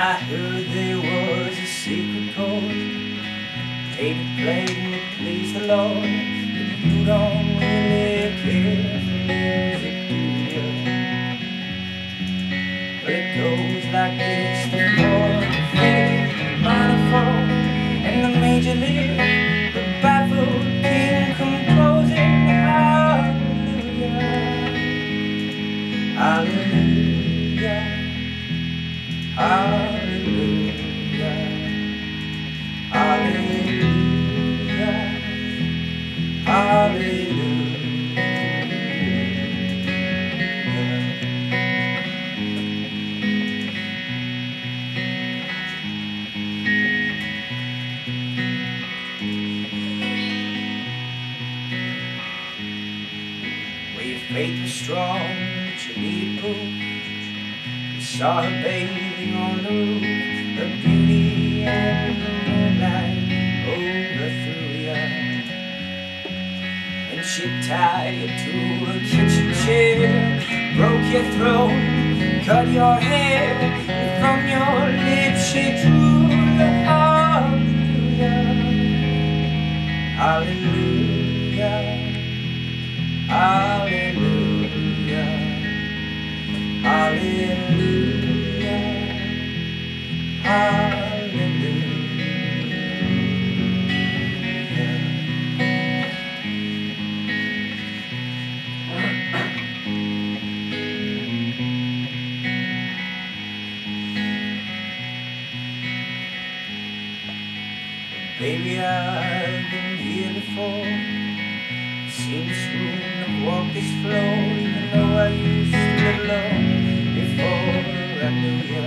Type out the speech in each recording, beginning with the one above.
I heard there was a secret chord David played and it pleased the Lord. But you don't really care for music, do you? Well, it goes like this: the chord, the fifth, the monophone, and the major lift, the baffled king composing hallelujah, hallelujah, hallelujah, hallelujah, hallelujah. Well, your faith was strong, but you needed proof. You saw her bathing on the roof, her beauty and the moonlight overthrew you. And she tied you to a kitchen chair, broke your throat, cut your hair, and from your lips she drew the hallelujah, hallelujah, hallelujah, hallelujah, hallelujah. Baby, I've been here before, seen this room and walked this floor, even though I used to live alone before I knew you.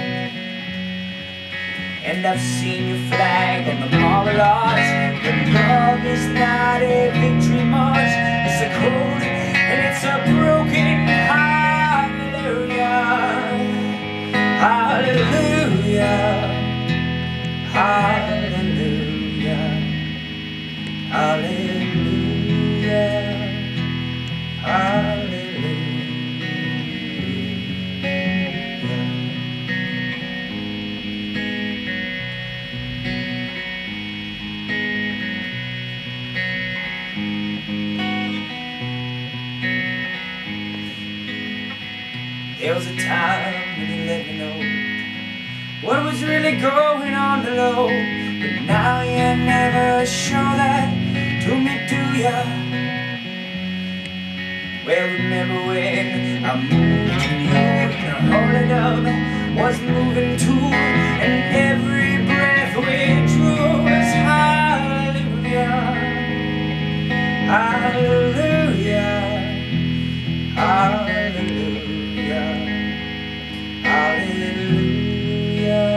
And I've seen your flag on the marble arch, but love is not a victory march. It's a cold and it's a broken hallelujah, hallelujah, hallelujah, hallelujah, hallelujah. There was a time when you let me know what was really going on below, but now you never show that to me, do ya? Well, remember when I moved to you and holding up was moving too, and every breath we drew was hallelujah, hallelujah, hallelujah, hallelujah,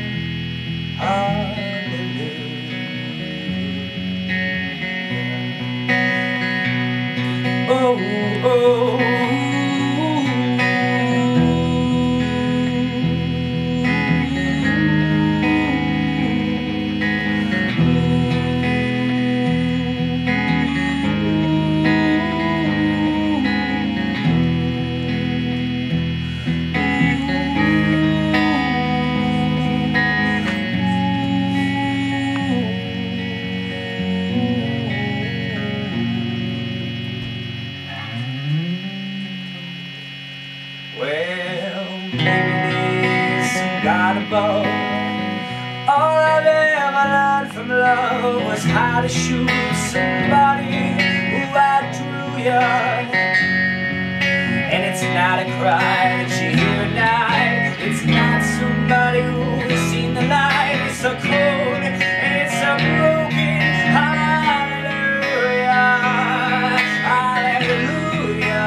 hallelujah. Oh, oh. Well, maybe there's some God above. All I've ever learned from love was how to shoot somebody who outdrew ya. And it's not a cry that you hear at night, it's not somebody who's seen the light. It's a cold and it's a broken hallelujah, hallelujah,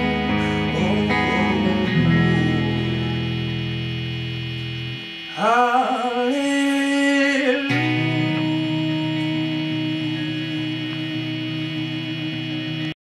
hallelujah.